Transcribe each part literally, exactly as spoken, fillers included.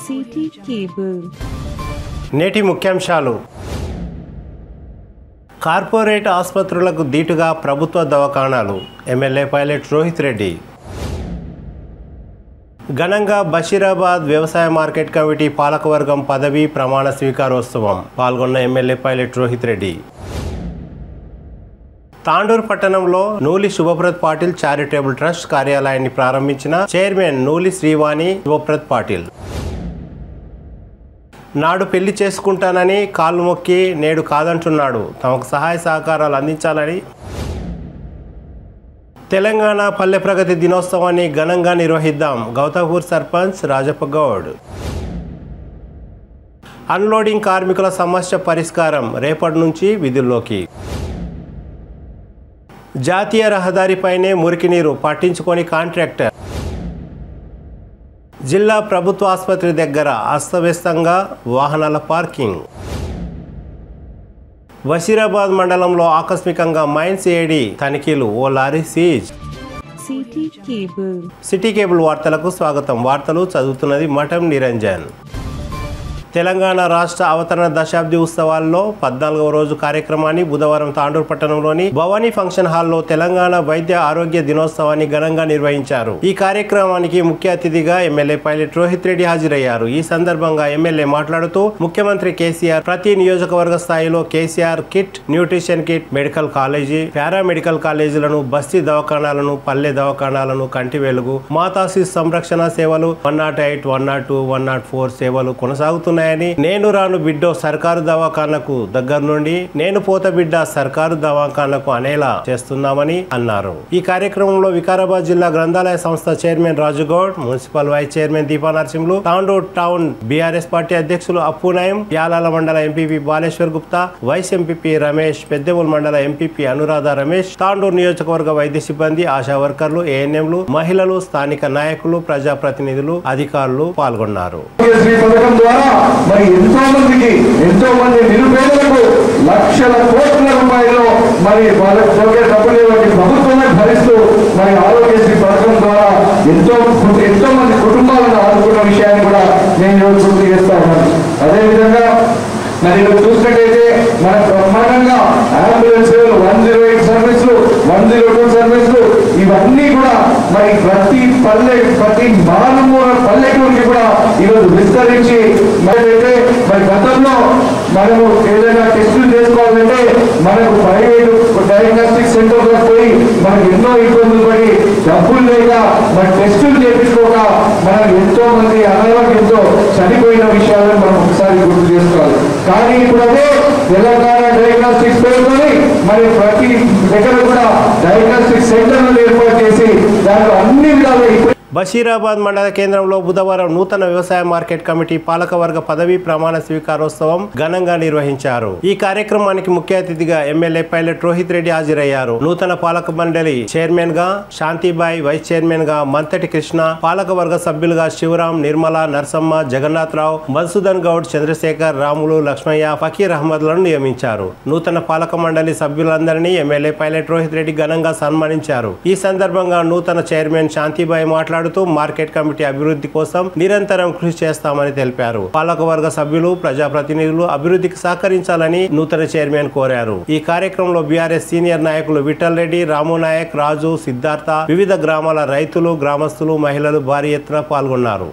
City cable. నేటి ముఖ్యాంశాలు. Corporate ఆసుపత్రులకు దీటుగా ప్రభుత్వ దవాఖానాలు. MLA Pilot Rohit Reddy. ఘనంగా బషీరాబాద్ వ్యవసాయ మార్కెట్ కమిటీ పాలకవర్గం పదవి ప్రమాణ స్వీకారోత్సవం. పాల్గొన్న ఎమ్మెల్యే పైలట్ రోహిత్ రెడ్డి. తాండూరు పట్టణంలో నూలి శుభప్రద్ పాటిల్ చారిటబుల్ ట్రస్ట్ కార్యాలయాన్ని ప్రారంభించిన చైర్మన్ నూలి శ్రీవాణి శుభప్రద్ పాటిల్. నాడు పెళ్లి చేసుకుంటానని కాళ్ళు మొక్కి నేడు కాదంటున్నాడు. తమకు సహాయ సహకారాలు అందించాలని తెలంగాణ పల్లె ప్రగతి దినోత్సవాన్ని ఘనంగా నిర్వహిద్దాం. గౌతాపూర్ సర్పంచ్ రాజప్ప గౌడ్. అన్లోడింగ్ కార్మికుల సమస్య పరిష్కారం. రేపటి నుంచి విధుల్లోకి. జాతీయ రహదారిపైనే మురికి నీరు పట్టించుకొని కాంట్రాక్టర్. జిల్లా ప్రభుత్వ ఆసుపత్రి దగ్గర అస్తవ్యస్తంగా వాహనాల పార్కింగ్. బషీరాబాద్ మండలంలో ఆకస్మికంగా మైన్స్ ఏడీ తనిఖీలు. ఓ lorry seize. City cable. City cable వార్తలకు స్వాగతం. వార్తలు చదువుతున్నది మఠం నిరంజన్. తెలంగాణ రాష్ట్ర అవతరణ దశాబ్ది ఉత్సవాల్లో పద్నాలుగవ రోజు కార్యక్రమాన్ని బుధవారం తాండూరు పట్టణంలోని భవానీ ఫంక్షన్ హాల్లో తెలంగాణ వైద్య ఆరోగ్య దినోత్సవాన్ని ఘనంగా నిర్వహించారు. ఈ కార్యక్రమానికి ముఖ్య అతిథిగా ఎమ్మెల్యే పైలట్ రోహిత్ రెడ్డి హాజరయ్యారు. ఈ సందర్భంగా ఎమ్మెల్యే మాట్లాడుతూ ముఖ్యమంత్రి కేసీఆర్ ప్రతి నియోజకవర్గ స్థాయిలో KCR kit, nutrition kit, medical college, paramedical కాలేజీలను, బస్తీ దవాఖానాలను, పల్లె దవాఖానాలను, కంటి వెలుగు, మాతాశిశు సంరక్షణ సేవలు, one nought eight one nought two one nought four సేవలు కొనసాగుతున్నాయి. నేను రాను బిడ్డో సర్కారు దవాఖానకు దగ్గర నుండి నేను పోత బిడ్డ సర్కారు దవాఖానకు అనేలా చేస్తున్నామని అన్నారు. ఈ కార్యక్రమంలో వికారాబాద్ జిల్లా గ్రంథాలయ సంస్థ chairman Rajugoud, municipal vice chairman Deepa Narasimhulu, Tandur town BRS party అధ్యక్షులు అప్పునాయం, యాలాల మండల MPP Baleshwar Gupta, vice MPP Ramesh, Peddemul మండల ఎంపీపీ అనురాధ రమేష్, తాండూరు నియోజకవర్గ వైద్య సిబ్బంది, ఆశా వర్కర్లు, ఏఎన్ఎంలు, మహిళలు, స్థానిక నాయకులు, ప్రజాప్రతినిధులు, అధికారులు పాల్గొన్నారు. మరి ఎంతో మందికి ఎంతో మంది నిరుపేదలకు లక్షల కోట్ల రూపాయలు మరి వాళ్ళకి సోకే డబ్బులు ప్రభుత్వమే భరిస్తూ మరి ఆరోగ్యశ్రీ పథకం ద్వారా ఎంతో ఎంతో మంది కుటుంబాలను ఆదుకున్న విషయాన్ని కూడా నేను గుర్తు చేస్తా ఉన్నాను. అదేవిధంగా మరి చూసినట్టయితే మన బ్రహ్మాండంగా అంబులెన్స్ సేవలు, one zero eight services, one zero two services ఇవన్నీ కూడా మరి ప్రతి పల్లె ప్రతి మారుమూల పల్లెటూరికి కూడా ఈరోజు విస్తరించి మరైతే మరి గతంలో మనము ఏదైనా టెస్టులు చేసుకోవాలంటే మనకు ప్రైవేటు డయాగ్నోస్టిక్ సెంటర్లకు పోయి మనకు ఎన్నో ఇబ్బందులు పడి డబ్బులు లేక మరి టెస్టులు చేయించుకోక మనం ఎంతో మంది అనారోగ్యంతో చనిపోయిన విషయాలను మనం ఒకసారి గుర్తు చేసుకోవాలి. కానీ ఇప్పుడు అదే తెలంగాణ డయాగ్నోస్టిక్స్ పేరుతోని మరి ప్రతి దగ్గర కూడా డయాగ్నోస్టిక్ సెంటర్లను ఏర్పాటు చేసి దాంట్లో అన్ని విధాలుగా బషీరాబాద్ మండల కేంద్రంలో బుధవారం నూతన వ్యవసాయ మార్కెట్ కమిటీ పాలకవర్గ పదవి ప్రమాణ స్వీకారోత్సవం ఘనంగా నిర్వహించారు. ఈ కార్యక్రమానికి ముఖ్య అతిథిగా ఎమ్మెల్యే పైలట్ రోహిత్ రెడ్డి హాజరయ్యారు. నూతన పాలక మండలి చైర్మన్ గా శాంతిబాయి, వైస్ చైర్మన్ గా మంతటి కృష్ణ, పాలకవర్గ సభ్యులుగా శివరాం, నిర్మల, నరసమ్మ, జగన్నాథ్ రావు, మధుసూదన్ గౌడ్, చంద్రశేఖర్, రాములు, లక్ష్మయ్య, ఫకీర్ అహ్మద్లను నియమించారు. నూతన పాలక మండలి సభ్యులందరినీ ఎమ్మెల్యే పైలట్ రోహిత్ రెడ్డి ఘనంగా సన్మానించారు. ఈ సందర్భంగా నూతన చైర్మన్ శాంతిబాయి మాట్లాడుతూ మార్కెట్ కమిటీ అభివృద్ధి కోసం నిరంతరం కృషి చేస్తామని తెలిపారు. పాలకవర్గ సభ్యులు, ప్రజాప్రతినిధులు అభివృద్ధికి సహకరించాలని నూతన చైర్మన్ కోరారు. ఈ కార్యక్రమంలో బీఆర్ఎస్ సీనియర్ నాయకులు విఠల్ రెడ్డి, రాము నాయక్, రాజు, సిద్ధార్థ, వివిధ గ్రామాల రైతులు, గ్రామస్తులు, మహిళలు భారీ ఎత్తున పాల్గొన్నారు.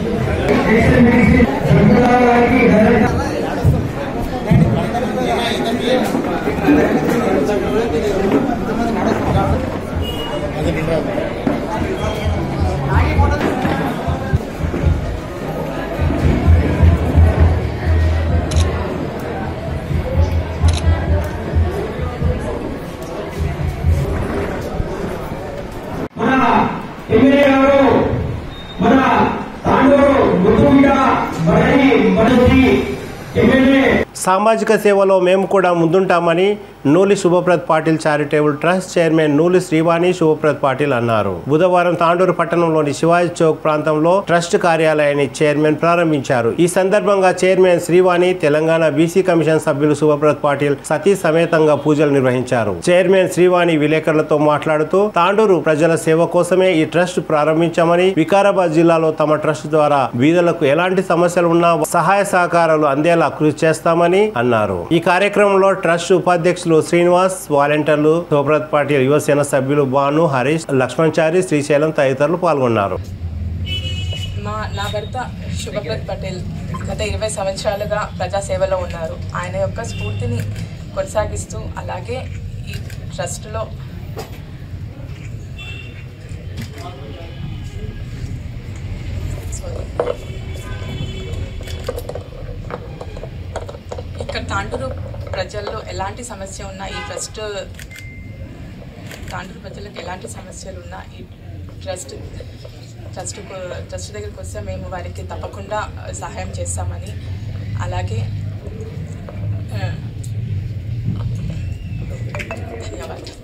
సామాజిక సేవలో మేము కూడా ముందుంటామని Nooli Shubhaprad Patil charitable trust chairman Nooli Srivani Shubhaprad Patil అన్నారు. బుధవారం తాండూరు పట్టణంలోని శివాజీ చౌక్ ప్రాంతంలో ట్రస్ట్ కార్యాలయాన్ని చైర్మన్ ప్రారంభించారు. ఈ సందర్భంగా chairman Srivani, Telangana BC commission సభ్యులు శుభప్రద్ పాటిల్ సతీ సమేతంగా పూజలు నిర్వహించారు. చైర్మన్ శ్రీవాణి విలేకరులతో మాట్లాడుతూ తాండూరు ప్రజల సేవ కోసమే ఈ ట్రస్ట్ ప్రారంభించామని, వికారాబాద్ జిల్లాలో తమ ట్రస్ట్ ద్వారా బీదలకు ఎలాంటి సమస్యలు ఉన్నా సహాయ సహకారాలు అందేలా కృషి చేస్తామని అన్నారు. ఈ కార్యక్రమంలో ట్రస్ట్ ఉపాధ్యక్షులు శ్రీనివాస్, వాలంటీర్లు, శుభప్రద్ పాటిల్ యువసేన సభ్యులు భాను, హరీష్, లక్ష్మణచారి, శ్రీశైలం తదితరులు పాల్గొన్నారు. మా నా భర్త శుభప్రద్ పటేల్ గత ఇరవై సంవత్సరాలుగా ప్రజాసేవలో ఉన్నారు. ఆయన యొక్క స్ఫూర్తిని కొనసాగిస్తూ అలాగే ఈ ట్రస్ట్లో ఇక్కడ తాండూరు ప్రజల్లో ఎలాంటి సమస్య ఉన్నా ఈ ట్రస్ట్ తాండూరు ప్రజలకు ఎలాంటి సమస్యలు ఉన్నా ఈ ట్రస్ట్ ట్రస్ట్ ట్రస్ట్ దగ్గరికి వస్తే మేము వారికి తప్పకుండా సహాయం చేస్తామని, అలాగే ధన్యవాదాలు.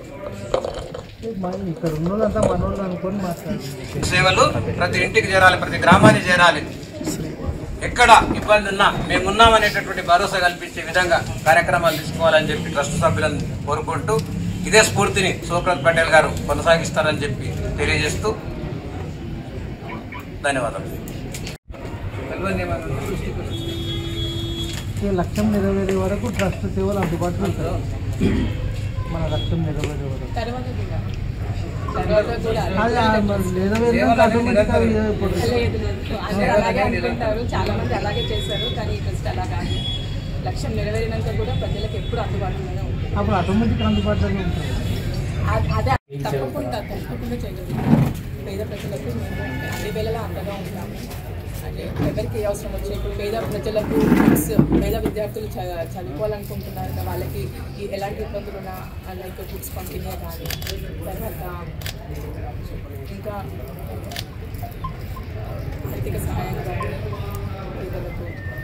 సేవలు ప్రతి ఇంటికి చేరాలి, ప్రతి గ్రామానికి చేరాలి. ఎక్కడ ఇబ్బంది ఉన్నా మేమున్నామనేటటువంటి భరోసా కల్పించే విధంగా కార్యక్రమాలు తీసుకోవాలని చెప్పి ట్రస్ట్ సభ్యులను కోరుకుంటూ ఇదే స్ఫూర్తిని శుభప్రద్ పటేల్ గారు కొనసాగిస్తారని చెప్పి తెలియజేస్తూ ధన్యవాదాలు. లక్ష్యం నెరవేరే వరకు ట్రస్ట్ సేవలు అందుబాటులో ఉంటాయి. మన లక్ష్యం నెరవేరే వరకు అలాగే అనుకుంటారు, చాలా మంది అలాగే చేశారు. కానీ ఈ ట్రస్ట్ అలా కాదు. లక్ష్యం నెరవేరినాక కూడా ప్రజలకు ఎప్పుడు అందుబాటులోనే ఉంటుంది. అప్పుడు ఆటోమేటిక్ అందుబాటులోనే ఉంటుంది. అదే తప్పకుండా తప్పకుండా చేయగలుగుతాం. పేద ప్రజలకు మేము అన్ని వేళలా అండగా ఉంటాము. అంటే ఎవరికి అవసరం వచ్చే ఇప్పుడు పేద ప్రజలకు బుక్స్, పేద విద్యార్థులు చ చదువుకోవాలనుకుంటున్నారు కదా, వాళ్ళకి ఎలాంటి ఇబ్బందులు ఉన్నా లైక్ బుక్స్ పంపిణీ కానీ, తర్వాత ఇంకా ఆర్థిక సహాయం కానీ పేదలకు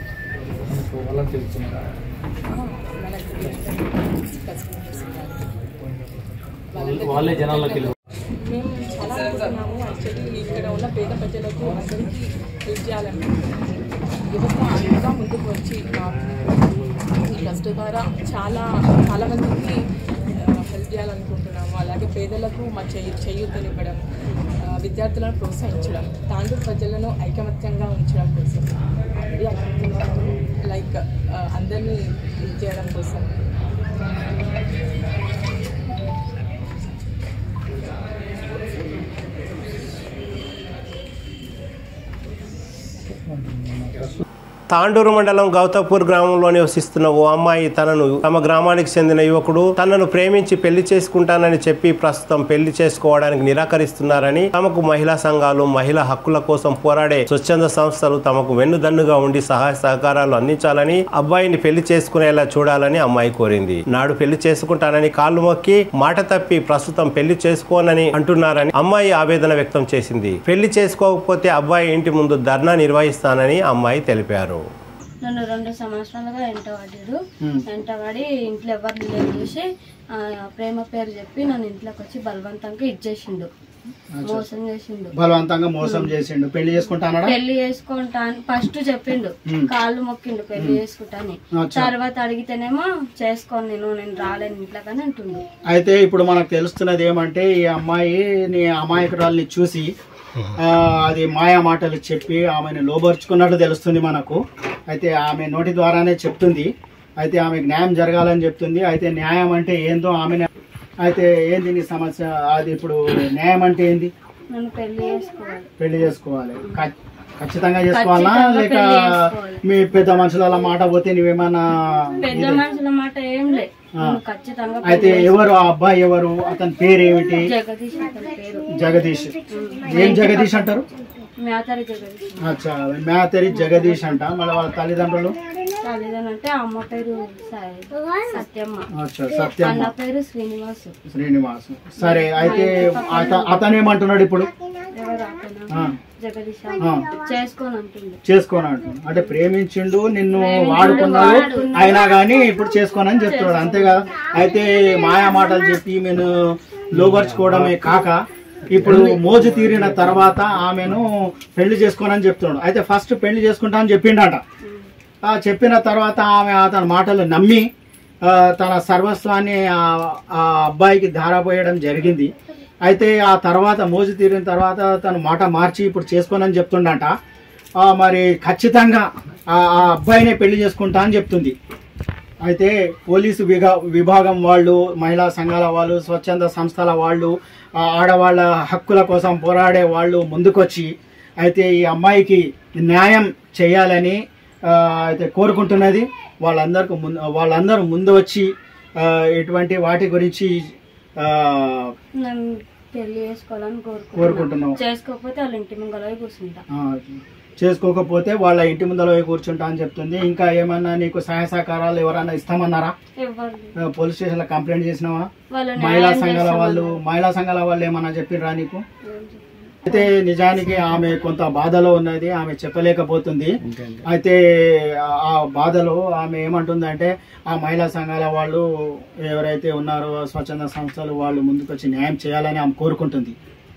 వాళ్ళే జనాలకి మేము చాలా అనుకుంటున్నాము. యాక్చువల్లీ ఇక్కడ ఉన్న పేద ప్రజలకు అందరికీ హెల్ప్ చేయాలనుకుంటున్నాము. యువత అంతా ముందుకు వచ్చి ఈ ట్రస్ట్ ద్వారా చాలా చాలా మందికి హెల్ప్ చేయాలనుకుంటున్నాము. అలాగే పేదలకు మా చెయ్యి చేయూతనివ్వడం, విద్యార్థులను ప్రోత్సహించడం, తాండూరు ప్రజలను ఐకమత్యంగా ఉంచడం కోసం, లైక్ అందరినీ హెల్ప్ చేయడం కోసం. తాండూరు మండలం గౌతపూర్ గ్రామంలో నివసిస్తున్న ఓ అమ్మాయి తనను తమ గ్రామానికి చెందిన యువకుడు తనను ప్రేమించి పెళ్లి చేసుకుంటానని చెప్పి ప్రస్తుతం పెళ్లి చేసుకోవడానికి నిరాకరిస్తున్నారని, తమకు మహిళా సంఘాలు, మహిళా హక్కుల కోసం పోరాడే స్వచ్ఛంద సంస్థలు తమకు వెన్నుదన్నుగా ఉండి సహాయ సహకారాలు అందించాలని, అబ్బాయిని పెళ్లి చేసుకునేలా చూడాలని అమ్మాయి కోరింది. నాడు పెళ్లి చేసుకుంటానని కాళ్ళు మొక్కి మాట తప్పి ప్రస్తుతం పెళ్లి చేసుకోనని అంటున్నారని అమ్మాయి ఆవేదన వ్యక్తం చేసింది. పెళ్లి చేసుకోకపోతే అబ్బాయి ఇంటి ముందు ధర్నా నిర్వహిస్తానని అమ్మాయి తెలిపారు. నన్ను రెండు సంవత్సరాలుగా ఎంటవాడాడు. ఎంటవాడి ఇంట్లో ఎవరు లేని చూసి ప్రేమ పేరు చెప్పి నన్ను ఇంట్లోకి వచ్చి బలవంతంగా ఇచ్చేసిండు, మోసం చేసిండు. బలవంతంగా మోసం చేసిండు. పెళ్లి చేసుకుంటాను పెళ్లి చేసుకుంటా అని ఫస్ట్ చెప్పిండు, కాళ్ళు మొక్కిండు పెళ్లి చేసుకుంటాని. తర్వాత అడిగితేనేమో చేసుకోను నేను నేను రాలేను ఇంట్లోకని అంటుండు. అయితే ఇప్పుడు మనకు తెలుస్తున్నది ఏమంటే ఈ అమ్మాయి నీ అమాయకురాల్ని చూసి అది మాయా మాటలు చెప్పి ఆమెను లోబర్చుకున్నట్టు తెలుస్తుంది మనకు. అయితే ఆమె నోటి ద్వారానే చెప్తుంది. అయితే ఆమెకు న్యాయం జరగాలని చెప్తుంది. అయితే న్యాయం అంటే ఏందో ఆమె అయితే ఏంది నీ సమస్య? అది ఇప్పుడు న్యాయం అంటే ఏంది? పెళ్లి చేసుకోవాలి పెళ్లి చేసుకోవాలి ఖచ్చితంగా చేసుకోవాలా ఖచ్చితంగా లేక పెళ్లి చేసుకోవాలి. మీ పెద్ద మనుషుల మాట పోతే నువ్వేమన్నా పెద్ద మనుషుల మాట ఏం లే నువ్వు ఖచ్చితంగా అయితే ఎవరు ఆ అబ్బాయి ఎవరు అతని పేరు ఏమిటి? జగదీష్ అతని పేరు. జగదీష్. ఏం జగదీష్ అంటారు? మేతరి జగదీష్. అచ్చా మేతరి జగదీష్ అంట. మళ్ళీ వాళ్ళ తల్లిదండ్రులు తల్లిదండ్రులు అంటే అమ్మ పేరు సత్యమ్మ, అచ్చా సత్యమ్మ, అన్న పేరు శ్రీనివాసు. శ్రీనివాసు. సరే అయితే అత- అతను ఏమంటున్నాడు ఇప్పుడు? ఎవరు అతను? ఆ, జగదీష్ ఆ. చేసుకొని అంటుంది. చేసుకోని అంటున్నాడు. అంటే ప్రేమించిండు, నిన్ను వాడుకున్నాడు, అయినా గానీ ఇప్పుడు చేసుకోనని చెప్తున్నాడు, అంతేగా? అయితే మాయా మాటలు చెప్పి ఈమెను లోబర్చుకోవడమే కాక ఇప్పుడు మోజు తీరిన తర్వాత ఆమెను పెళ్లి చేసుకోనని చెప్తున్నాడు. అయితే ఫస్ట్ పెళ్లి చేసుకుంటా అని చెప్పిండట. ఆ చెప్పిన తర్వాత ఆమె అతని మాటలు నమ్మి ఆ, తన సర్వస్వాన్ని ఆ ఆ అబ్బాయికి ధారపోయడం జరిగింది. అయితే ఆ తర్వాత మోజు తీరిన తర్వాత తను మాట మార్చి ఇప్పుడు చేసుకోనని చెప్తుండట. ఆ, మరి ఖచ్చితంగా ఆ ఆ అబ్బాయినే పెళ్లి చేసుకుంటా అని చెప్తుంది. అయితే పోలీసు విభా విభాగం వాళ్ళు, మహిళా సంఘాల వాళ్ళు, స్వచ్ఛంద సంస్థల వాళ్ళు, ఆ ఆడవాళ్ళ హక్కుల కోసం పోరాడే వాళ్ళు ముందుకొచ్చి అయితే ఈ అమ్మాయికి న్యాయం చేయాలని ఆ, అయితే కోరుకుంటున్నది. వాళ్ళందరికి ముందు వాళ్ళందరూ ముందు వచ్చి ఆ, ఇటువంటి వాటి గురించి ఆ, నన్ను పెళ్లి చేసుకోవాలని కోరుకుంటున్నాను. కోరుకుంటున్నావు. చేసుకోకపోతే వాళ్ళ ఇంటి ముంగల పోయి కూర్చుంటా. ఆ, చేసుకోకపోతే వాళ్ళ ఇంటి ముందర పోయి కూర్చుంటా అని చెప్తుంది. ఇంకా ఏమన్నా నీకు సహాయ సహకారాలు ఎవరన్నా ఇస్తామన్నారా? ఎవరు ఆ, పోలీస్ స్టేషన్ లో కంప్లైంట్ చేసినావా? వాళ్ళ మహిళా న్యాయం సంఘాల వాళ్ళు చేస్తామన్నారు. మహిళా సంఘాల వాళ్ళు ఏమన్నా చెప్పిర్రా నీకు? ఏం చెప్పారు? అయితే నిజానికి ఆమె కొంత బాధలో ఉన్నది, ఆమె చెప్పలేకపోతుంది. అయితే ఆ- ఆ బాధలో ఆమె ఏమంటుందంటే ఆ మహిళా సంఘాల వాళ్ళు ఎవరైతే ఉన్నారో స్వచ్ఛంద సంస్థలు వాళ్ళు ముందుకొచ్చి న్యాయం చేయాలని ఆమె కోరుకుంటుంది.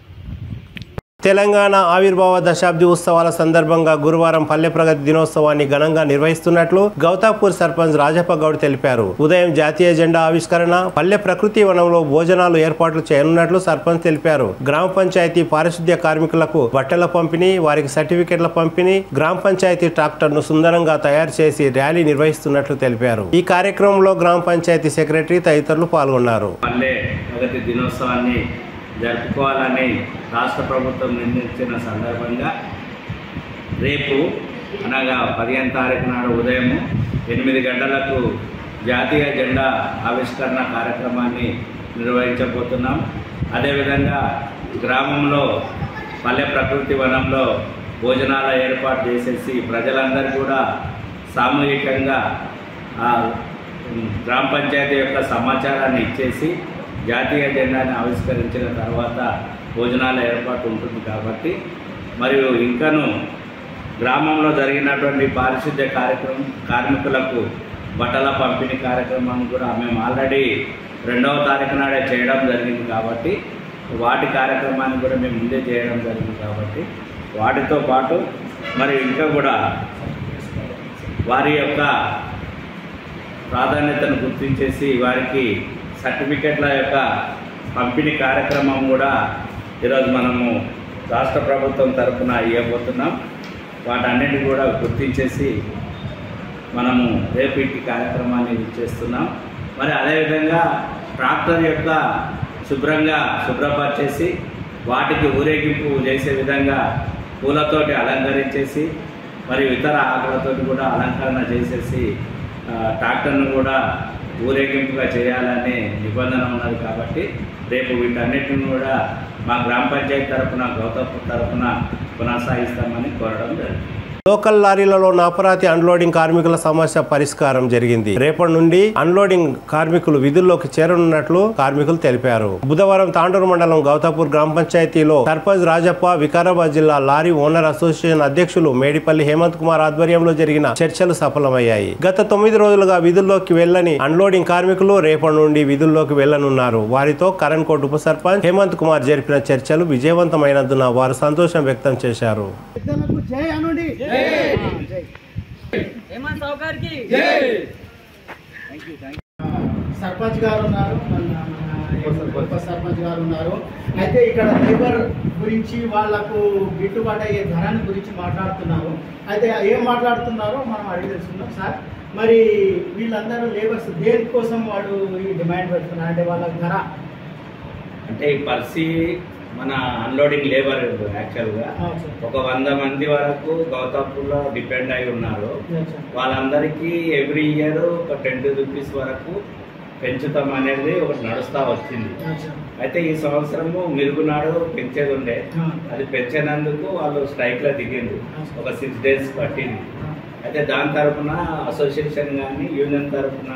తెలంగాణ ఆవిర్భావ దశాబ్ది ఉత్సవాల సందర్భంగా గురువారం పల్లె ప్రగతి దినోత్సవాన్ని ఘనంగా నిర్వహిస్తున్నట్లు గౌతాపూర్ సర్పంచ్ రాజప్ప గౌడ్ తెలిపారు. ఉదయం జాతీయ జెండా ఆవిష్కరణ, పల్లె ప్రకృతి వనంలో భోజనాలు ఏర్పాట్లు చేయనున్నట్లు సర్పంచ్ తెలిపారు. గ్రామ పంచాయతీ పారిశుద్ధ్య కార్మికులకు బట్టల పంపిణీ, వారికి సర్టిఫికెట్ల పంపిణీ, గ్రామ పంచాయతీ ట్రాక్టర్ ను సుందరంగా తయారు చేసి ర్యాలీ నిర్వహిస్తున్నట్లు తెలిపారు. ఈ కార్యక్రమంలో గ్రామ పంచాయతీ సెక్రటరీ తదితరులు పాల్గొన్నారు. పల్లె ప్రగతి దినోత్సవాన్ని జరుపుకోవాలని రాష్ట్ర ప్రభుత్వం నిర్ణయించిన సందర్భంగా రేపు అనగా పదిహేను తారీఖు నాడు ఉదయం ఎనిమిది గంటలకు జాతీయ జెండా ఆవిష్కరణ కార్యక్రమాన్ని నిర్వహించబోతున్నాం. అదేవిధంగా గ్రామంలో పల్లె ప్రకృతి వనంలో భోజనాల ఏర్పాటు చేసేసి ప్రజలందరూ కూడా సామూహికంగా ఆ గ్రామ పంచాయతీ యొక్క సమాచారాన్ని ఇచ్చేసి జాతీయ జెండాని ఆవిష్కరించిన తర్వాత భోజనాల ఏర్పాటు ఉంటుంది. కాబట్టి మరియు ఇంకను గ్రామంలో జరిగినటువంటి పారిశుద్ధ్య కార్యక్రమం కార్మికులకు బట్టల పంపిణీ కార్యక్రమాన్ని కూడా మేము ఆల్రెడీ రెండవ తారీఖు నాడే చేయడం జరిగింది. కాబట్టి వాటి కార్యక్రమాన్ని కూడా మేము ముందే చేయడం జరిగింది. కాబట్టి వాటితో పాటు మరి ఇంకా కూడా వారి యొక్క ప్రాధాన్యతను గుర్తించేసి వారికి సర్టిఫికెట్ల యొక్క పంపిణీ కార్యక్రమం కూడా ఈరోజు మనము రాష్ట్ర ప్రభుత్వం తరఫున ఇవ్వబోతున్నాం. వాటన్నిటిని కూడా గుర్తించేసి మనము రేపు ఈ కార్యక్రమాన్ని చేస్తున్నాం. మరి అదేవిధంగా ట్రాక్టర్ యొక్క శుభ్రంగా శుభ్రపరిచేసి వాటికి ఊరేగింపు చేసే విధంగా పూలతోటి అలంకరించేసి మరియు ఇతర ఆకులతోటి కూడా అలంకరణ చేసేసి ట్రాక్టర్ను కూడా ఊరేగింపుగా చేయాలనే నిబంధన ఉన్నది. కాబట్టి రేపు వీటన్నిటిని కూడా మా గ్రామ పంచాయతీ తరఫున గౌతమ్ తరఫున కొనసాగిస్తామని కోరడం జరిగింది. లోకల్ లారీలలో నాపరాతి అన్లోడింగ్ కార్మికుల సమస్య పరిష్కారం జరిగింది. రేపటి నుండి అన్లోడింగ్ కార్మికులు విధుల్లోకి చేరనున్నట్లు కార్మికులు తెలిపారు. బుధవారం తాండూరు మండలం గౌతాపూర్ గ్రామ పంచాయతీలో సర్పంచ్ రాజప్ప, వికారాబాద్ జిల్లా లారీ ఓనర్ అసోసియేషన్ అధ్యక్షులు మేడిపల్లి హేమంత్ కుమార్ ఆధ్వర్యంలో జరిగిన చర్చలు సఫలమయ్యాయి. గత తొమ్మిది రోజులుగా విధుల్లోకి వెళ్లని అన్లోడింగ్ కార్మికులు రేపటి నుండి విధుల్లోకి వెళ్లనున్నారు. వారితో కరణ్కోట్ ఉప సర్పంచ్ హేమంత్ కుమార్ జరిపిన చర్చలు విజయవంతమైనందున వారు సంతోషం వ్యక్తం చేశారు. సర్పంచ్ గారు ఉన్నారు, ఉప సర్పంచ్ గారు ఉన్నారు. అయితే ఇక్కడ లేబర్ గురించి వాళ్లకు గిట్టుబాటు అయ్యే ధరని గురించి మాట్లాడుతున్నారు. అయితే ఏం మాట్లాడుతున్నారో మనం అడిగి తెలుసుకుందాం. సార్, మరి వీళ్ళందరూ లేబర్స్ దేనికోసం వాడు ఈ డిమాండ్ పెడుతున్నారు? అంటే వాళ్ళ ధర అంటే ఈ పర్సీ మన అన్లోడింగ్ లేబర్ యాక్చువల్గా ఒక వంద మంది వరకు గౌతాపూర్లో డిపెండ్ అయి ఉన్నారు. వాళ్ళందరికీ ఎవ్రీ ఇయర్ ఒక టెన్ రూపీస్ వరకు పెంచుతాం అనేది ఒకటి నడుస్తూ వచ్చింది. అయితే ఈ సంవత్సరము మిరుగునాడు పెంచేది ఉండే, అది పెంచినందుకు వాళ్ళు స్ట్రైక్లో దిగింది. ఒక సిక్స్ డేస్ పట్టింది. అయితే దాని తరఫున అసోసియేషన్ కానీ యూనియన్ తరఫున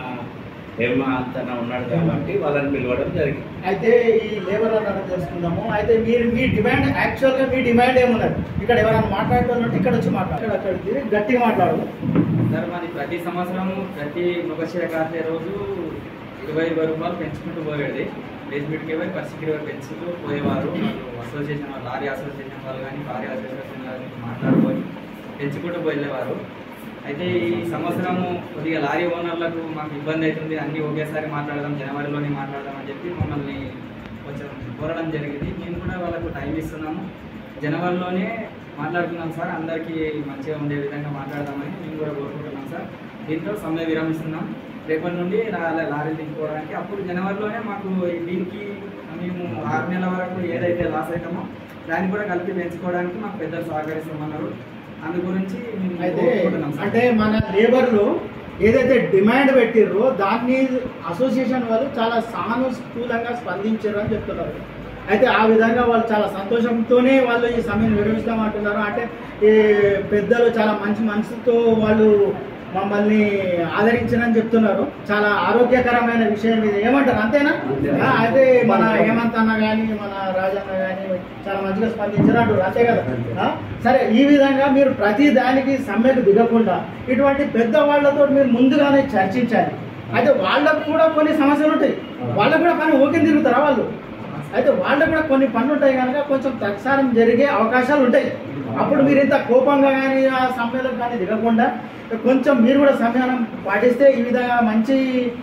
ఏమా అంతన ఉన్నాడు కాబట్టి వాళ్ళని పిలవడం జరిగింది. అయితే ఈ లేబర్ అన్నట్టు తెలుసుకుందాము. అయితే మీరు మీ డిమాండ్ యాక్చువల్గా మీ డిమాండ్ ఏమున్నది? ఇక్కడ ఎవరైనా మాట్లాడుతున్నట్టు ఇక్కడ వచ్చి మాట్లాడు, అక్కడికి గట్టిగా మాట్లాడు సార్. మాది ప్రతి సంవత్సరము ప్రతి మృగశిర కార్తె రోజు ఇరవై ఇరవై రూపాయలు పెంచుకుంటూ పోయేది. బేస్మెంట్కి ఇరవై పర్సెంట్కి ఇరవై పెంచుతూ పోయేవారు. అసోసియేషన్ వాళ్ళు, లారీ అసోసియేషన్ వాళ్ళు కానీ భారీ అసోసియేషన్ కానీ మాట్లాడుకొని పెంచుకుంటూ పోయేవారు. అయితే ఈ సంవత్సరము కొద్దిగా లారీ ఓనర్లకు మాకు ఇబ్బంది అవుతుంది, అన్నీ ఒకేసారి మాట్లాడదాం, జనవరిలోనే మాట్లాడదాం అని చెప్పి మమ్మల్ని కొంచెం కోరడం జరిగింది. మేము కూడా వాళ్ళకు టైం ఇస్తున్నాము, జనవరిలోనే మాట్లాడుతున్నాం సార్, అందరికీ మంచిగా ఉండే విధంగా మాట్లాడదామని మేము కూడా కోరుకుంటున్నాం సార్. దీంట్లో సమయం విరమిస్తున్నాం. రేపటి నుండి లారీలు దించుకోవడానికి అప్పుడు జనవరిలోనే మాకు దీనికి మేము ఆరు నెలల వరకు ఏదైతే లాస్ అవుతామో దాన్ని కూడా కలిపి పెంచుకోవడానికి మాకు పెద్దలు సహకరిస్తామన్నారు. అందు గురించి అయితే అంటే మన లేబర్లు ఏదైతే డిమాండ్ పెట్టిర్రో దాన్ని అసోసియేషన్ వాళ్ళు చాలా సానుకూలంగా స్పందించారు అని చెప్తున్నారు. అయితే ఆ విధంగా వాళ్ళు చాలా సంతోషంతోనే వాళ్ళు ఈ సమయం విరమిస్తామంటున్నారు. అంటే ఈ పెద్దలు చాలా మంచి మనసుతో వాళ్ళు మమ్మల్ని ఆదరించారని చెప్తున్నారు. చాలా ఆరోగ్యకరమైన విషయం ఇది. ఏమంటారు? అంతేనా? అయితే మన హేమంత్ అన్న కానీ మన రాజన్న కానీ చాలా మంచిగా స్పందించారు అంటారు. అంతే కదా? సరే, ఈ విధంగా మీరు ప్రతి దానికి సమ్మెకు దిగకుండా ఇటువంటి పెద్ద వాళ్ళతో మీరు ముందుగానే చర్చించాలి. అయితే వాళ్ళకు కూడా కొన్ని సమస్యలు ఉంటాయి, వాళ్ళకు కూడా పని ఓకే తిరుగుతారా వాళ్ళు? అయితే వాళ్ళకు కూడా కొన్ని పనులు ఉంటాయి కనుక కొంచెం తత్సారం జరిగే అవకాశాలు ఉంటాయి. అప్పుడు మీరు ఇంత కోపంగా కానీ ఆ సమ్మెలకు కానీ దిగకుండా కొంచెం మీరు కూడా సమయాన్ని పాటిస్తే ఈ విధంగా మంచి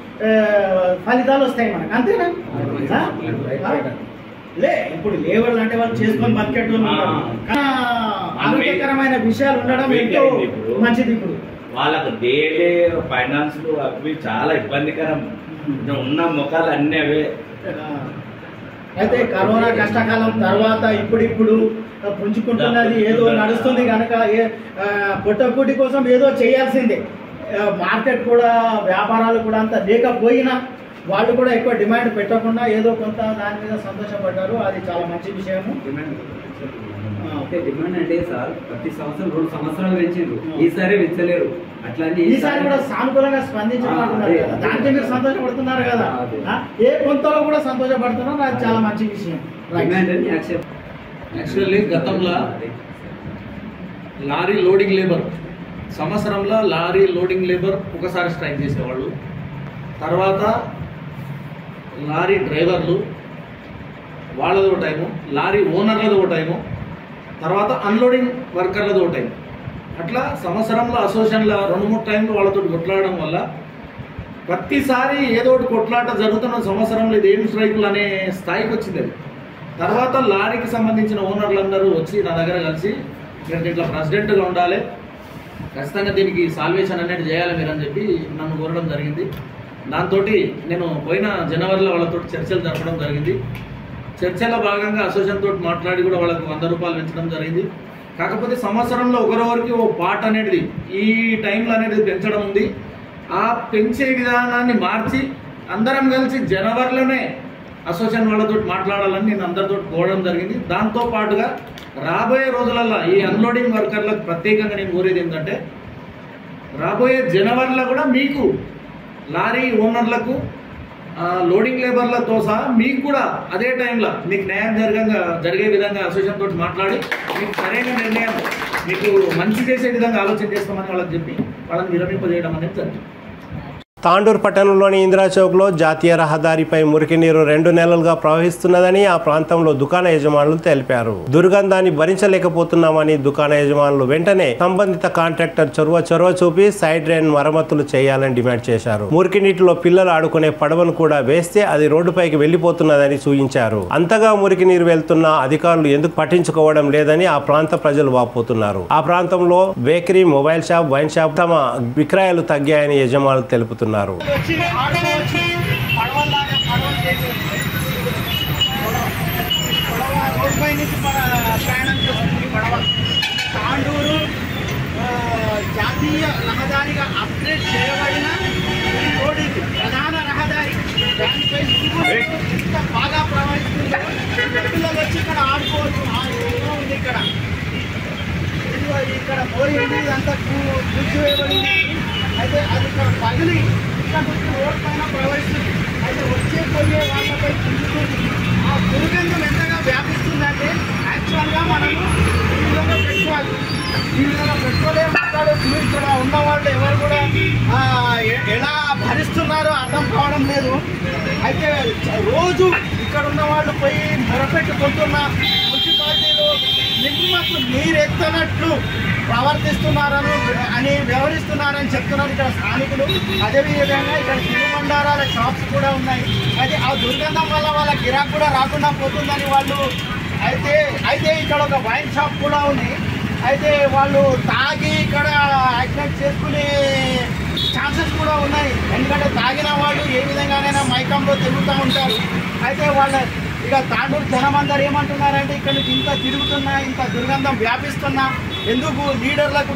ఫలితాలు వస్తాయి మనకు. అంతేనా? లే ఇప్పుడు లేబర్లు అంటే వాళ్ళు చేసుకొని బతికేట్లు ఆరోగ్యకరమైన విషయాలు ఉండడం ఎంతో మంచిది. ఇప్పుడు వాళ్ళకు డైలీ ఫైనాన్స్ అవి చాలా ఇబ్బందికరం, ఉన్న ముఖాలు అన్నీ అవే. అయితే కరోనా కష్టకాలం తర్వాత ఇప్పుడిప్పుడు పుంజుకుంటున్నది, ఏదో నడుస్తుంది కనుక పొట్టకూటి కోసం ఏదో చేయాల్సిందే. మార్కెట్ కూడా వ్యాపారాలు కూడా అంత లేకపోయినా వాళ్ళు కూడా ఎక్కువ డిమాండ్ పెట్టకుండా ఏదో కొంత దాని మీద సంతోషపడ్డారు. అది చాలా మంచి విషయము. ఓకే, డిమాండ్ అంటే సార్ ప్రతి సంవత్సరం రెండు సంవత్సరాలు పెంచారు, ఈసారి పెంచలేరు. అట్లా ఈసారి కూడా సానుకూలంగా స్పందించమంటున్నారు కదా, దానికి మీరు సంతోషపడుతున్నారు కదా. ఏ కొంతలో కూడా సంతోషపడుతున్నారు, అది చాలా మంచి విషయం. యాక్చువల్లీ గతంలో లారీ లోడింగ్ లేబర్ సంవత్సరంలో లారీ లోడింగ్ లేబర్ ఒకసారి స్ట్రైక్ చేసేవాళ్ళు, తర్వాత లారీ డ్రైవర్లు వాళ్ళది ఒక టైము, లారీ ఓనర్లది ఒక టైము, తర్వాత అన్లోడింగ్ వర్కర్లది ఒక టైం. అట్లా సంవత్సరంలో అసోసియేషన్లో రెండు మూడు టైంలు వాళ్ళతో కొట్లాడడం వల్ల ప్రతిసారి ఏదో ఒకటి కొట్లాట జరుగుతున్న సంవత్సరంలో ఇది ఏం స్ట్రైకులు అనే స్థాయికి వచ్చింది. అది తర్వాత లారీకి సంబంధించిన ఓనర్లందరూ వచ్చి నా దగ్గర కలిసి మీరు ఇట్లా ప్రెసిడెంట్గా ఉండాలి, ఖచ్చితంగా దీనికి సాల్వేషన్ అనేది చేయాలి మీరు అని చెప్పి నన్ను కోరడం జరిగింది. దాంతో నేను పోయిన జనవరిలో వాళ్ళతో చర్చలు జరపడం జరిగింది. చర్చలో భాగంగా అసోసియేషన్ తోటి మాట్లాడి కూడా వాళ్ళకు వంద రూపాయలు పెంచడం జరిగింది. కాకపోతే సంవత్సరంలో ఒకరొకరికి ఓ పాట అనేది ఈ టైంలో అనేది పెంచడం ఉంది. ఆ పెంచే విధానాన్ని మార్చి అందరం కలిసి జనవరిలోనే అసోసియేషన్ వాళ్ళతో మాట్లాడాలని నేను అందరితో కోరడం జరిగింది. దాంతో పాటుగా రాబోయే రోజులలో ఈ అన్లోడింగ్ వర్కర్లకు ప్రత్యేకంగా నేను కోరేది ఏంటంటే రాబోయే జనవరిలో కూడా మీకు లారీ ఓనర్లకు లోడింగ్ లేబర్లతో సహా మీకు కూడా అదే టైంలో మీకు న్యాయం జరగంగా జరిగే విధంగా అసోసియేషన్ తోటి మాట్లాడి మీకు సరైన నిర్ణయం మీకు మంచి చేసే విధంగా ఆలోచన చేస్తామని వాళ్ళకి చెప్పి వాళ్ళని విరమింపజేయడం అనేది జరిగింది. తాండూరు పట్టణంలోని ఇందిరా చౌక్లో జాతీయ రహదారిపై మురికి నీరు రెండు నెలలుగా ప్రవహిస్తున్నదని ఆ ప్రాంతంలో దుకాణ యజమానులు తెలిపారు. దుర్గంధాన్ని భరించలేకపోతున్నామని దుకాణ యజమానులు వెంటనే సంబంధిత కాంట్రాక్టర్ చొరవ చొరవ చూపి సైడ్ డ్రైన్ మరమ్మతులు చేయాలని డిమాండ్ చేశారు. మురికి నీటిలో పిల్లలు ఆడుకునే పడవను కూడా వేస్తే అది రోడ్డుపైకి వెళ్లిపోతున్నదని సూచించారు. అంతగా మురికి నీరు వెళ్తున్నా అధికారులు ఎందుకు పట్టించుకోవడం లేదని ఆ ప్రాంత ప్రజలు వాపోతున్నారు. ఆ ప్రాంతంలో bakery, mobile shop, wine shop తమ విక్రయాలు తగ్గాయని యజమానులు తెలుపుతున్నారు. పడవలాగా పడవలు చేసి జాతీయ రహదారిగా అప్గ్రేడ్ చేయబడిన ఈ రోడ్డు ఇది ప్రధాన రహదారి. దానిపై ఇంత బాగా ప్రవహిస్తుంది. పిల్లలు వచ్చి ఇక్కడ ఆడుకోవచ్చు. ఉంది ఇక్కడ ఇక్కడ మోరీ ఉంది, ఇదంతా కూర్చోవేయబడింది. అయితే అది ఇక్కడ పగిలి ఇక్కడ నుంచి రోడ్ పైన ప్రవహిస్తుంది. అయితే వచ్చే పోయే వాళ్ళపై కుంగుతుంది. ఆ దుర్గంధం ఎంతగా వ్యాపిస్తుందంటే యాక్చువల్గా మనము ఈ విధంగా పెట్టుకోవాలి. ఈ విధంగా పెట్టుకోలే మాట్లాడవచ్చు. ఇక్కడ ఉన్న వాళ్ళు ఎవరు కూడా ఎలా భరిస్తున్నారో అర్థం కావడం లేదు. అయితే రోజు ఇక్కడ ఉన్న వాళ్ళు పోయి మొరపెట్టుకుంటున్న మున్సిపాలిటీలో నిమ్మకు నీరెత్తనట్లు ప్రవర్తిస్తున్నారని అని వ్యవహరిస్తున్నారని చెప్తున్నారు ఇక్కడ స్థానికులు. అదేవిధంగా ఇక్కడ తినుబండారాల షాప్స్ కూడా ఉన్నాయి. అయితే ఆ దుర్గంధం వల్ల వాళ్ళ గిరాకీ కూడా రాకుండా పోతుందని వాళ్ళు అయితే అయితే ఇక్కడ ఒక వైన్ షాప్ కూడా ఉంది. అయితే వాళ్ళు తాగి ఇక్కడ యాక్సిడెంట్ చేసుకునే ఛాన్సెస్ కూడా ఉన్నాయి. ఎందుకంటే తాగిన వాళ్ళు ఏ విధంగానైనా మైకంలో తిరుగుతూ ఉంటారు. అయితే వాళ్ళ ఇక తాండూరు జనం అందరు ఏమంటున్నారంటే ఇక్కడ నుంచి ఇంత తిరుగుతున్నా, ఇంత దుర్గంధం వ్యాపిస్తున్నా ఎందుకు లీడర్లకు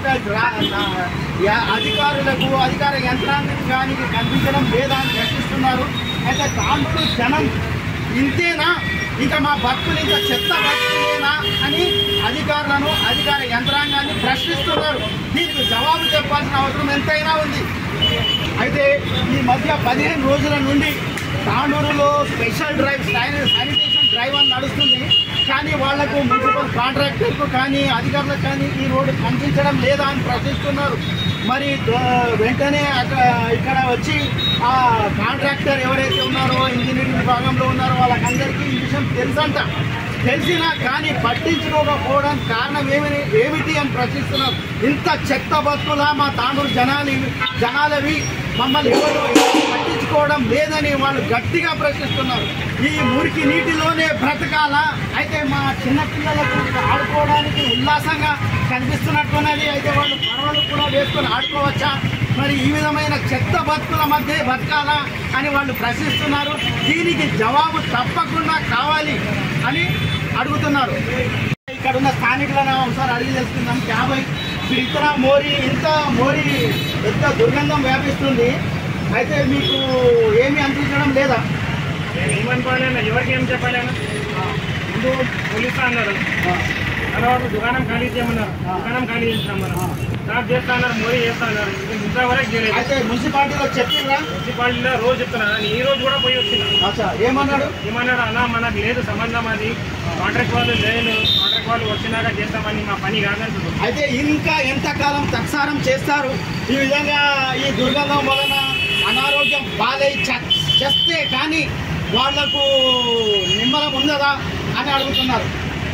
అధికారులకు అధికార యంత్రాంగానికి కనిపించడం లేదా అని ప్రశ్నిస్తున్నారు. అయితే తాండూరు జనం ఇంతేనా, ఇంకా మా భక్తులు ఇంకా చెత్త భక్తులేనా అని అధికారులను అధికార యంత్రాంగాన్ని ప్రశ్నిస్తున్నారు. దీనికి జవాబు చెప్పాల్సిన అవసరం ఎంతైనా ఉంది. అయితే ఈ మధ్య పదిహేను రోజుల నుండి తాండూరులో స్పెషల్ డ్రైవ్ శానిటేషన్ డ్రైవ్ అని నడుస్తుంది. కానీ వాళ్లకు మున్సిపల్ కాంట్రాక్టర్కు కానీ అధికారులకు కానీ ఈ రోడ్డు కనిపించడం లేదా అని ప్రశ్నిస్తున్నారు. మరి వెంటనే అక్కడ ఇక్కడ వచ్చి ఆ కాంట్రాక్టర్ ఎవరైతే ఉన్నారో ఇంజనీరింగ్ విభాగంలో ఉన్నారో వాళ్ళకందరికీ ఈ విషయం తెలుసంట. తెలిసినా కానీ పట్టించుకోకపోవడానికి కారణం ఏమని ఏమిటి అని ప్రశ్నిస్తున్నారు. ఇంత చెత్త బతుకులా మా తాండూరు జనాలు జనాలవి మమ్మల్ని ఎవరు పట్టించుకోవడం లేదని వాళ్ళు గట్టిగా ప్రశ్నిస్తున్నారు. ఈ మురికి నీటిలోనే బ్రతకాలా? అయితే మా చిన్నపిల్లలకు ఆడుకోవడానికి ఉల్లాసంగా కనిపిస్తున్నట్టున్నది. అయితే వాళ్ళు పర్వాలు కూడా వేసుకొని ఆడుకోవచ్చా? మరి ఈ విధమైన చెత్త బతుకుల మధ్య బతకాలా అని వాళ్ళు ప్రశ్నిస్తున్నారు. దీనికి జవాబు తప్పకుండా కావాలి అని అడుగుతున్నారు. ఇక్కడ ఉన్న స్థానికులను ఒకసారి అడిగి తెలుసుకుందాం. యాభై ఇతర మోరీ ఇంత మోరీ ఎంత దుర్గంధం వ్యాపిస్తుంది. అయితే మీకు ఏమీ అనిపించడం లేదా? ఏమనుకోవాలన్నా, ఎవరికి ఏం చెప్పాలన్నా? ముందు పోలీసు అన్నారు, తర్వాత దుకాణం ఖాళీ చేయమన్నారు, దుకాణం ఖాళీ చేస్తామన్నారు, స్టాప్ చేస్తా అన్నారు, మోరీ చేస్తా అన్నారు. ఇంతవరకు చేయలేదు. అయితే మున్సిపాలిటీలో చెప్పిరా? మున్సిపాలిటీలో రోజు చెప్తున్నారు. ఈ రోజు కూడా పోయి వచ్చిన ఏమన్నాడు ఏమన్నాడు అన్న మనకు లేదు సంబంధం, అది కాంట్రాక్ట్ వాళ్ళు లేదు, కాంట్రాక్ట్ వాళ్ళు వచ్చినాక చేస్తామని మా పని కాదంటున్నారు. అయితే ఇంకా ఎంతకాలం తత్సారం చేస్తారు? ఈ విధంగా ఈ దుర్గంధం వలన అనారోగ్యం బాలై చేస్తే కానీ వాళ్లకు నిమ్మలం ఉండదా అని అడుగుతున్నారు.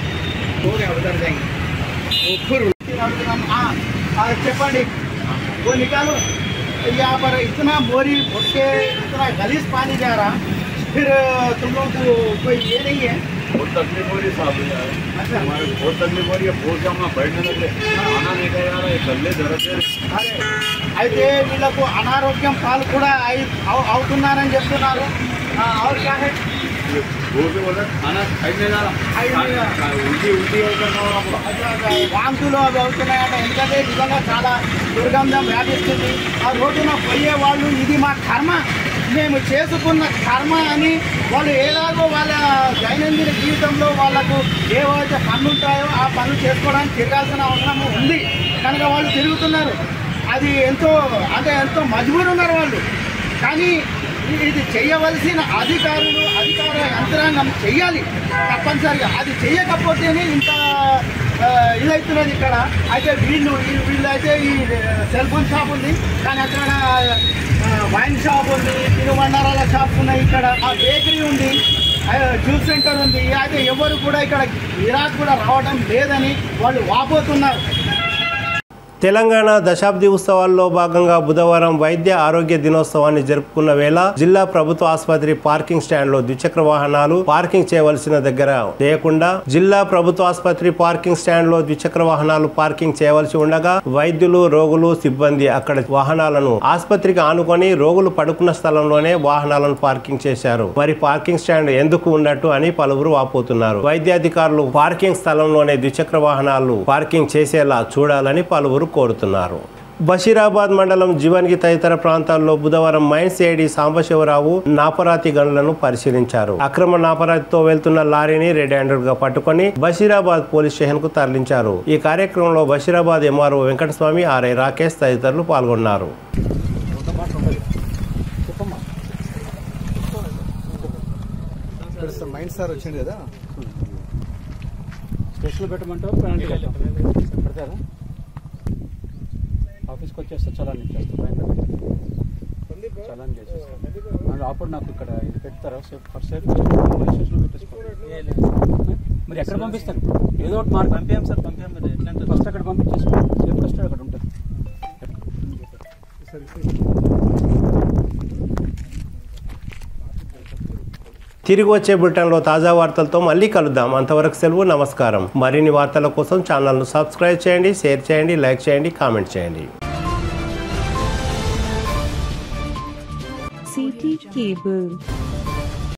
చెప్పండి. वो निकालो यहाँ पर इतना बोरी भुट के इतना गलीस पानी जा रहा, फिर तुम लोग को कोई ये नहीं है? बहुत तकलीफ हो रही साहब यार. अच्छा, हमारे बहुत तकलीफ हो रही है. बहुत हम बैठने लगे, खाना नहीं खा रहा है, गले दर्द है. అరే అయితే వీళ్ళకు అనారోగ్యం పాలు కూడా అవుతున్నారని చెప్తున్నారు. और क्या है? खाना खाने जा रहा, उल्टी उल्टी వాంతులు అవి అవుతున్నాయట. ఎందుకంటే నిజంగా చాలా దుర్గంధం వ్యాపిస్తుంది. ఆ రోడ్డున పోయే వాళ్ళు ఇది మా కర్మ, మేము చేసుకున్న కర్మ అని వాళ్ళు ఎలాగో వాళ్ళ దైనందిన జీవితంలో వాళ్ళకు ఏవైతే పనులు ఉంటాయో ఆ పనులు చేసుకోవడానికి తిరగాల్సిన అవసరం ఉంది కనుక వాళ్ళు తిరుగుతున్నారు. అది ఎంతో అంటే ఎంతో మజబూరు ఉన్నారు వాళ్ళు. కానీ ఇది చేయవలసిన అధికారులు అధికార యంత్రాంగం చెయ్యాలి తప్పనిసరిగా. అది చేయకపోతేనే ఇంత ఇదవుతున్నది ఇక్కడ. అయితే వీళ్ళు వీళ్ళు అయితే ఈ సెల్ ఫోన్ షాప్ ఉంది, కానీ అక్కడ వైన్ షాప్ ఉంది, తినుబండారాల షాప్ ఉన్నాయి, ఇక్కడ ఆ బేకరీ ఉంది, జ్యూస్ సెంటర్ ఉంది. అయితే ఎవరు కూడా ఇక్కడ గిరాకీ కూడా రావడం లేదని వాళ్ళు వాపోతున్నారు. తెలంగాణ దశాబ్ది ఉత్సవాల్లో భాగంగా బుధవారం వైద్య ఆరోగ్య దినోత్సవాన్ని జరుపుకున్న వేళ జిల్లా ప్రభుత్వ ఆసుపత్రి పార్కింగ్ స్టాండ్ లో ద్విచక్ర వాహనాలు పార్కింగ్ చేయవలసిన దగ్గర చేయకుండా జిల్లా ప్రభుత్వ ఆసుపత్రి పార్కింగ్ స్టాండ్ లో ద్విచక్ర వాహనాలు పార్కింగ్ చేయవలసి ఉండగా వైద్యులు రోగులు సిబ్బంది అక్కడ వాహనాలను ఆసుపత్రికి ఆనుకొని రోగులు పడుకున్న స్థలంలోనే వాహనాలను పార్కింగ్ చేశారు. మరి పార్కింగ్ స్టాండ్ ఎందుకు ఉన్నట్టు అని పలువురు వాపోతున్నారు. వైద్యాధికారులు పార్కింగ్ స్థలంలోనే ద్విచక్ర వాహనాలు పార్కింగ్ చేసేలా చూడాలని పలువురు కోరుతున్నారు. బషీరాబాద్ మండలం జీవన్గి తదితర ప్రాంతాల్లో బుధవారం మైన్స్ ఏడీ సాంబశివరావు నాపరాతి గనులను పరిశీలించారు. అక్రమ నాపరాతితో వెళ్తున్న లారీని రెడ్ హ్యాండెడ్ గా పట్టుకుని బషీరాబాద్ పోలీస్ స్టేషన్ కు తరలించారు. ఈ కార్యక్రమంలో బషీరాబాద్ ఎంఆర్ఓ వెంకటస్వామి, ఆర్ఐ రాకేష్ తదితరులు పాల్గొన్నారు. మైండ్ సార్ వచ్చింది కదా, స్పెషల్ పెట్టమంటారు పెడతారా? ఆఫీస్కి వచ్చేస్తే చలాన్ ఇచ్చేస్తారు, చలాన్ చేసేస్తారు. అప్పుడు నాకు ఇక్కడ ఇది పెడతారా సేఫ్ ఫర్ సేఫ్ పోలీస్ స్టేషన్లో పెట్టేసుకోవాలి. మరి ఎక్కడ పంపిస్తారు? ఏదో ఒకటి మార్క్ పంపించాం సార్, పంపించాం కదా. ఎట్లా ఫస్ట్ అక్కడ పంపించేసుకోండి, సేఫ్ కస్టడీ అక్కడ ఉంటుంది. తిరిగి వచ్చే బులెటిన్లో తాజా వార్తలతో మళ్ళీ కలుద్దాం. అంతవరకు సెలవు, నమస్కారం. మరిన్ని వార్తల కోసం ఛానల్ను సబ్స్క్రైబ్ చేయండి, షేర్ చేయండి, లైక్ చేయండి, కామెంట్ చేయండి. City cable.